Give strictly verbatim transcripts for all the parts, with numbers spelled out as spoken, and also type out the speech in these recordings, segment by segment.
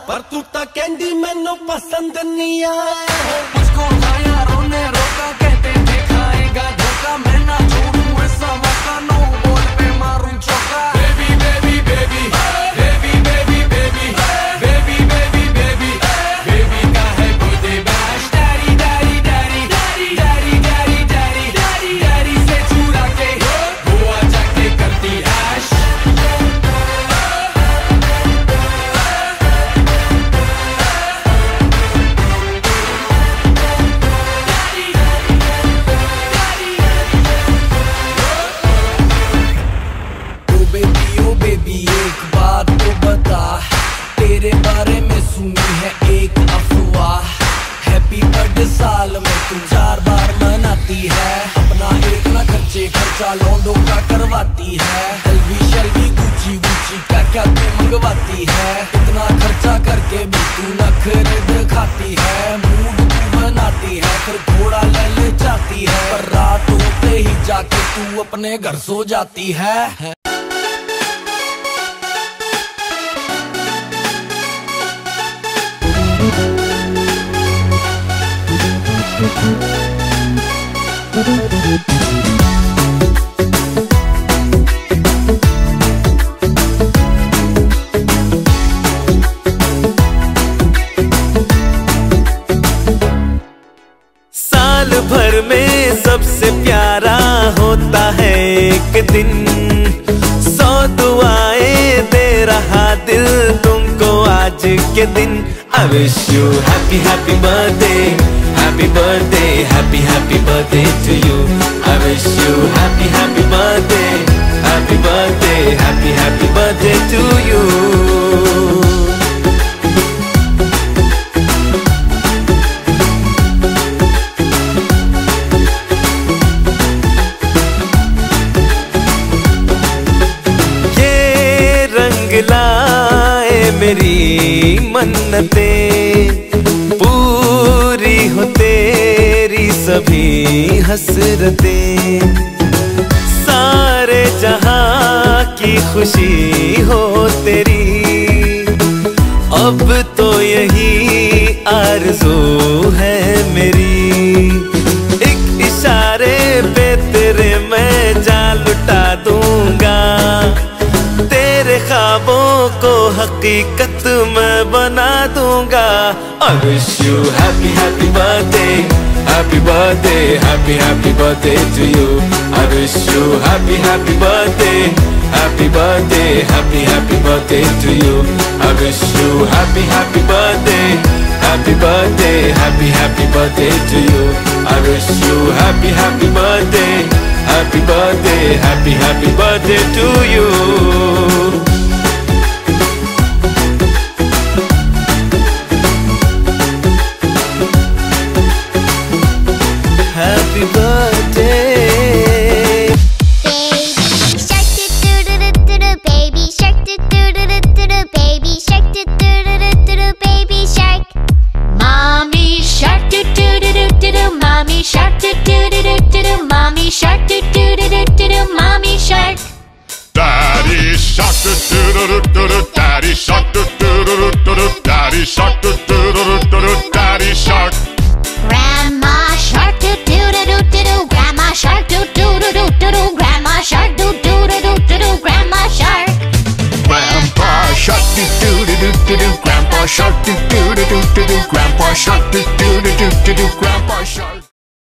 पर तू ता कैंडी मैनू पसंद नहीं आया। मुझको यारों ने रोका, कहते थे खाएगा धोखा, मैं ना छोड़ूं ऐसा मौका, नो बॉल पे मारूं चौका। Baby baby baby baby baby baby baby baby baby baby का है birthday bash, daddy daddy daddy daddy daddy daddy daddy daddy daddy से चुरा के गोवा जाके करती ऐश। बेबी एक बात तो बता, तेरे बारे में सुनी है एक अफवाह। हैप्पी बर्थडे साल में तू चार बार मनाती है, अपना एक ना खर्चे खर्चा लौंडों का करवाती है। एलवी शलवी गुची गुची क्या क्या तू मंगवाती है, इतना खर्चा करके भी तू नखरे दिखाती है। मूड तू बनाती है फिर घोड़ा ले ले जाती है, पर रात होते ही जाके तू अपने घर सो जाती है। साल भर में सबसे प्यारा होता है एक दिन, सौ दुआएं दे रहा दिल तुमको आज के दिन। I wish you happy happy birthday, happy birthday, happy happy birthday to you. I wish you happy happy birthday, happy birthday, happy happy birthday to you. ये रंग लाए मेरी मन्नतें, पूरी हो तेरी सभी हसरतें, सारे जहां की खुशी हो तेरी। अब तो यही आरज़ू है मेरी, एक इशारे पे तेरे मैं जान लुटा दूंगा, तेरे ख्वाबों को हकीकत मैं बना दूंगा। I wish you happy happy birthday, happy birthday, happy happy birthday to you. I wish you happy happy birthday, happy birthday, happy happy birthday to you. I wish you happy happy birthday, happy birthday, happy happy birthday to you. I wish you happy happy birthday, happy birthday, happy happy birthday to you. Happy birthday. Baby shark do do do do do do, baby shark do do do do do do, baby shark. Mommy shark do do do do do do, mommy shark do do do do do do, mommy shark do do do do do do, mommy shark. Daddy shark do do do do do, daddy shark do do do do do, daddy shark do do do do do, daddy shark. Grandma shark do do do do do do, grandma shark do do do do do do, grandma shark do do do do do do, grandma shark. Grandpa shark do do do do do do, grandpa shark do do do do do do, grandpa shark do do do do do do, grandpa shark.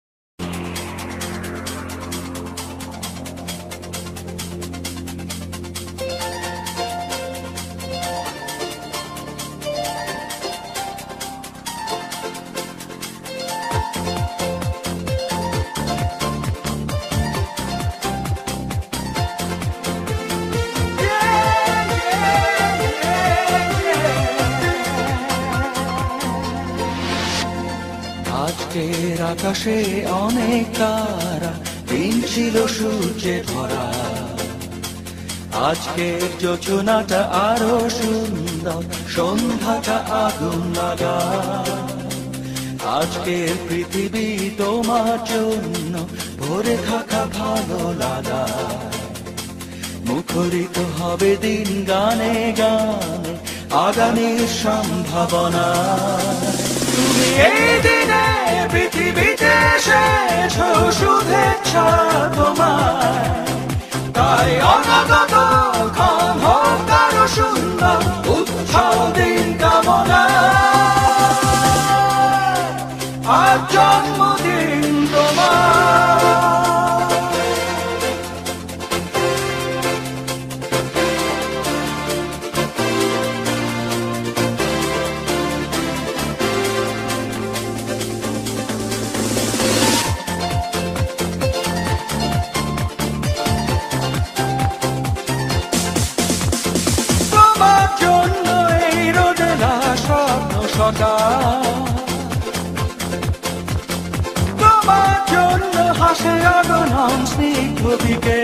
আজকের আকাশে অনেক তারা, দিন ছিল সূর্যে ভরা। আজকের যোজনাটা আরো সুন্দর, সন্ধ্যাটা আগুন লাগা। আজকের পৃথিবী তোমার জন্য ভরে থাকা ভালো লাগা। মুখরিত হবে দিন গানে গানে, আগামীর সম্ভাবনা। তুমি এই দিনে পৃথিবীতে এসেছো শুভেচ্ছা তোমায়, তাই অনাগত ক্ষণ হোক আরো সুন্দর উৎসব দিন কামনা। আজ জন্মদিন তোমার। তোমার জন্য হাসে আগনম স্নিগ্ধ দিকে,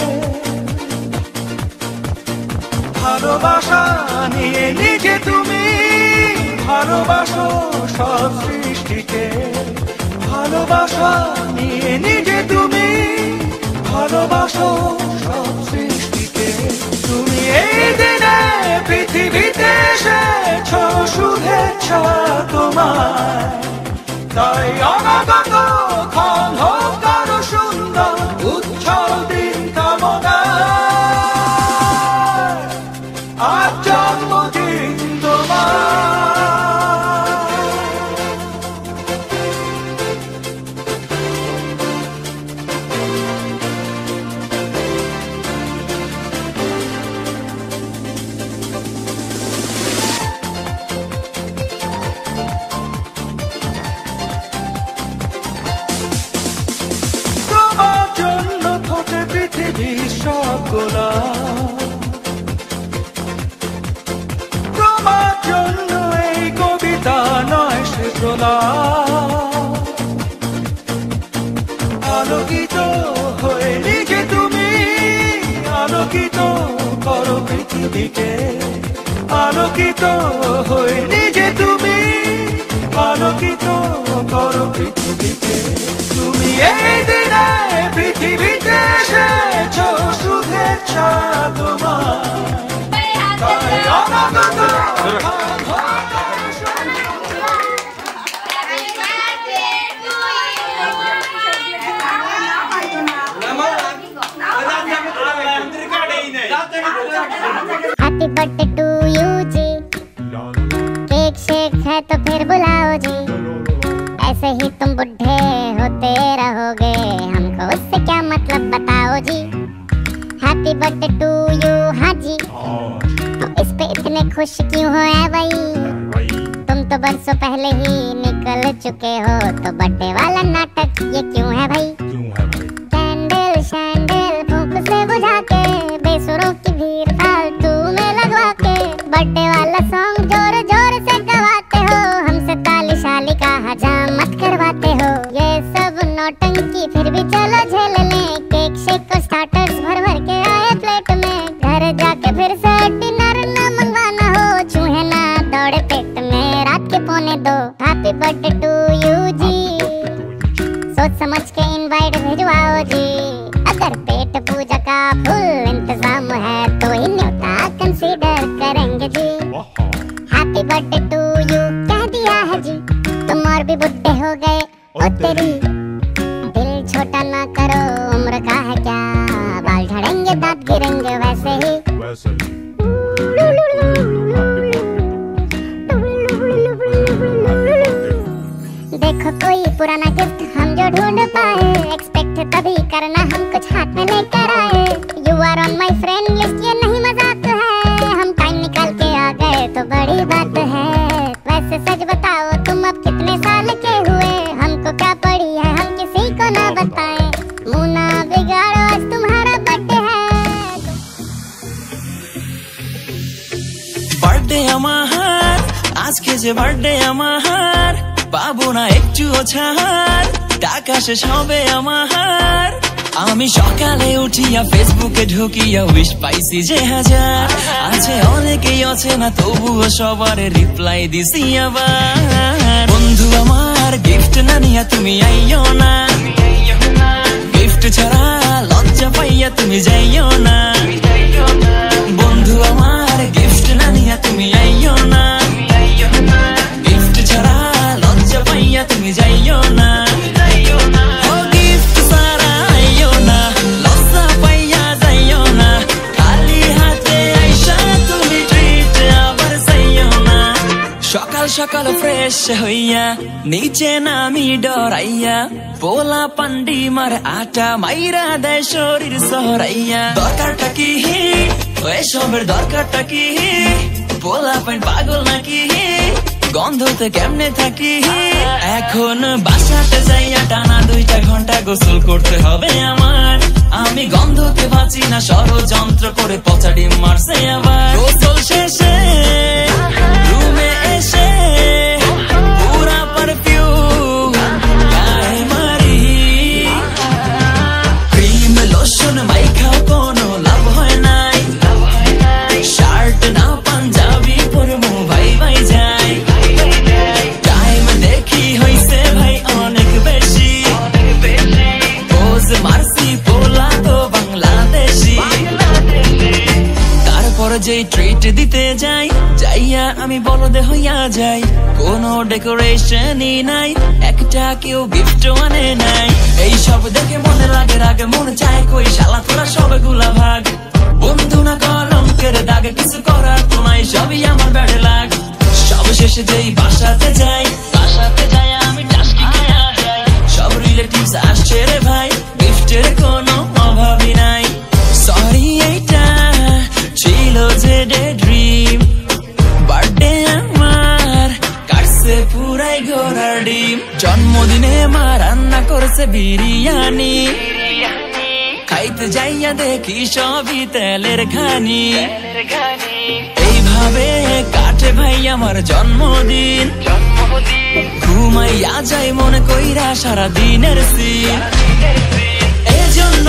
ভালোবাসা নিয়ে নিজে তুমি ভালোবাসো সব সৃষ্টিকে, ভালোবাসা নিয়ে নিজে তুমি ভালোবাসো সব সৃষ্টিকে। তুমি এই দিনে পৃথিবীতে এসেছো শুভেচ্ছা তোমায়, তাই অনাগত ক্ষণ হোক আরো সুন্দর উৎসব দিন কামনা। আজ জন্মদিন তোমার। তোমার জন্য এই কবিতা নয় সে আলোকিত হয়ে নিজে তুমি আলোকিত করো পৃথিবীকে, আলোকিত হয়ে নিজে তুমি আলোকিত করো পৃথিবীকে। তুমি এই দিনে পৃথিবীতে এসেছো শুভেচ্ছা তোমার, তাই অনাগত हैप्पी बर्थडे टू यू जी, केक शेक है तो फिर बुलाओ जी, ऐसे ही तुम बुढ़े होते रहोगे, हमको उससे क्या मतलब बताओ जी। हैप्पी बर्थडे टू यू हाँ जी, तो इस पे इतने खुश क्यों हो ऐ भाई, तुम तो बरसों पहले ही निकल चुके हो, तो बर्थडे वाला नाटक ये क्यों है भाई। कैंडल शैंडल फूंक से बुझा के, बेसुरों की भीड़ फालतू में लगवा के, बर्थडे वाला सॉन्ग जोर जोर से गवाते हो, हमसे ताली शाली का हजामत करवाते हो। ये सब नौटंकी फिर भी चलो झेल लें, केक शेक को स्टार्टर्स भर भर के आए प्लेट में, घर जाके फिर से डिनर ना मंगवाना हो, चूहे ना दौड़े पेट में रात के पौने दो। हैप्पी बर्थडे टू यू जी, सोच समझ के इनवाइट भिजवाओ जी, अगर पेट पूजा का फुल इंतजाम है तो ही न्योता कंसीडर करेंगे जी। हैप्पी बर्थडे टू यू कह दिया है जी, तुम और भी बुढ़े हो गए ओ तेरी, दिल छोटा ना करो उम्र का है क्या, बाल झड़ेंगे दांत गिरेंगे वैसे ही। देखो कोई पुराना गिफ्ट हम जो ढूंढ पाए, एक्सपेक्ट तभी करना हम कुछ हाथ में लेकर आए, you are on my friend list ये नहीं मजाक है, हम टाइम निकाल के आ गए तो बड़ी बात है। वैसे सच बताओ तुम अब कितने साल के हुए, हमको क्या पड़ी है हम किसी को ना बताएं, मुंह ना बिगाड़ो आज तुम्हारा बर्थडे है। बर्थडे আমার আজকে যে বার্থডে আমার, পাবো না একটুও ছাড়, টাকা শেষ হবে আমার, আমি সকালে উঠিয়া ফেসবুকে ঢুকিয়া উইশ পাইছি যে হাজার, আছে অনেকেই আছে না তবুও সবার রিপ্লাই দিছি আবার। বন্ধু আমার গিফট না নিয়া তুমি আইও না, গিফট ছাড়া লজ্জা পাইয়া তুমি যাইও না, বন্ধু আমার গিফট না নিয়া তুমি আইও না, গিফট ছাড়া লজ্জা পাইয়া তুমি যাইও না, ও গিফট ছাড়া আইও না, লজ্জা পাইয়া যাইও না, খালি হাতে আইসা তুমি ট্রিট আবার চাইও না। সকাল সকাল ফ্রেশ হইয়া নিচে নামি ডরাইয়া, পোলা পান্ডি মার আটা মাইরা দেয় শরীর সহরাইয়া। দরকারটা কি এসবের দরকারটা কি, পোলা পান পাগল নাকি, গন্ধতে কেমনে থাকি। এখন বাসাতে যাইয়া টানা দুইটা ঘন্টা গোসল করতে হবে আমার, আমি গন্ধতে বাঁচি না, ষড়যন্ত্র করে পচা ডিম মারছে আবার। গোসল শেষে রুমে এসে পুরা পারফিউম গায়ে মারি, ক্রিম লোশন মাইখাও কোনো লাভ হয় নাই, শার্ট না পাঞ্জাবি পরমু ভাই ভাই যাই। টাইম দেখি হইছে ভাই অনেক বেশি, পোজ মারছি পোলা তো বাংলাদেশি। তারপর যেই ট্রিট দিতে যাই, যাইয়া আমি বলদে হইয়া যাই, কোনো ডেকোরেশনই নাই, একটা কেউ গিফট আনে নাই। এই সব দেখে মনে লাগে রাগে, মনে চায় কই শালা তোরা সবগুলা ভাগ, বন্ধু না কলঙ্কের দাগে, কিছু করার তো নাই, সবই আমার ব্যাডে লাগ। সব শেষে যেই বাসাতে যাই, বাসাতে যাই আমি টাস্কি খায়া যাই, সব রিলেটিভস আসছে রে ভাই, গিফটের কোনো অভাবই নাই। সরি এইটা ছিল যে ডে ড্রিম, বার্থডে আমার কাটছে পুরাই ঘোড়ার ডিম। জন্মদিনে মা রান্না করছে বিরিয়ানি, খাইতে যাইয়া দেখি সবই তেলের ঘানি। এইভাবে কাটে ভাই আমার জন্মদিন, ঘুমাইয়া যাই মনে কইরা সারা দিনের সিন। এজন্য